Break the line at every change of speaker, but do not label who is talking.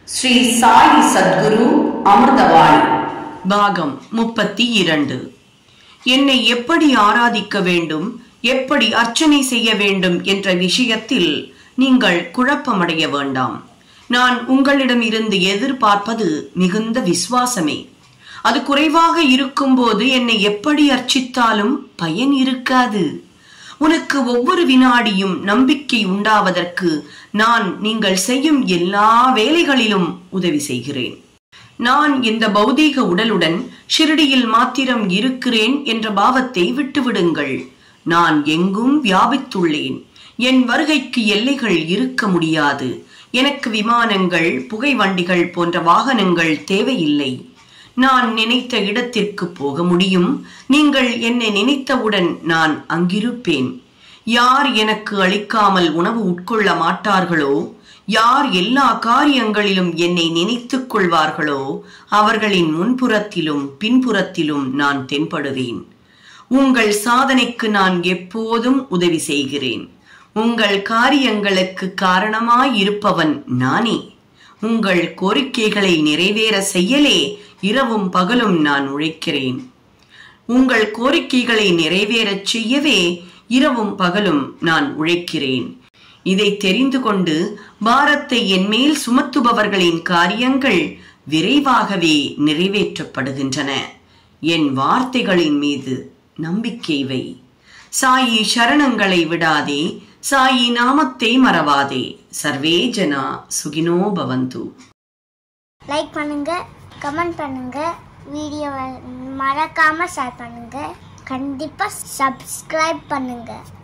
ஸ்ரீ சாயி சத்குரு அமிர்தவாணி
பாகம் 32. என்னை எப்படி ஆராதிக்க வேண்டும், எப்படி அர்ச்சனை செய்ய வேண்டும் என்ற விஷயத்தில் நீங்கள் குழப்பமடைய வேண்டாம். நான் உங்களிடம் இருந்து எதிர்பார்ப்பது மிகுந்த விசுவாசமே. அது குறைவாக இருக்கும்போது என்னை எப்படி அர்ச்சித்தாலும் பயன் இருக்காது. உனக்கு ஒவ்வொரு வினாடியும் நம்பிக்கை உண்டாவதற்கு நான் நீங்கள் செய்யும் எல்லா வேலைகளிலும் உதவி செய்கிறேன். நான் இந்த பௌதீக உடலுடன் ஷிரடியில் மாத்திரம் இருக்கிறேன் என்ற பாவத்தை விட்டுவிடுங்கள். நான் எங்கும் வியாபித்துள்ளேன். என் வருகைக்கு எல்லைகள் இருக்க முடியாது. எனக்கு விமானங்கள், புகை வண்டிகள் போன்ற வாகனங்கள் தேவையில்லை. நான் நினைத்த இடத்திற்கு போக முடியும். நீங்கள் என்னை நினைத்தவுடன் நான் அங்கிருப்பேன். யார் எனக்கு அளிக்காமல் உணவு உட்கொள்ள மாட்டார்களோ, யார் எல்லா காரியங்களிலும் என்னை நினைத்துக் கொள்வார்களோ அவர்களின் முன்புறத்திலும் பின்புறத்திலும் நான் தென்படுவேன். உங்கள் சாதனைக்கு நான் எப்போதும் உதவி செய்கிறேன். உங்கள் காரியங்களுக்கு காரணமாயிருப்பவன் நானே. உங்கள் கோரிக்கைகளை நிறைவேற செய்யலே இரவும் பகலும் நான் உழைக்கிறேன். உங்கள் கோரிக்கைகளை நிறைவேறச் செய்யவே இரவும் பகலும் நான் உழைக்கிறேன். இதை தெரிந்து கொண்டு பாரத்தை என் மேல் சுமத்துபவர்களின் காரியங்கள் விரைவாகவே நிறைவேற்றப்படுகின்றன. என் வார்த்தைகளின் மீது நம்பிக்கை வை. சாயி சரணங்களை விடாதே, சாயி நாமத்தை மறவாதே. சர்வே ஜனா சுகினோ பவந்து.
லைக் பண்ணுங்க, கமெண்ட் பண்ணுங்க, வீடியோவை மறக்காம ஷேர் பண்ணுங்க, கண்டிப்பா சப்ஸ்கிரைப் பண்ணுங்க.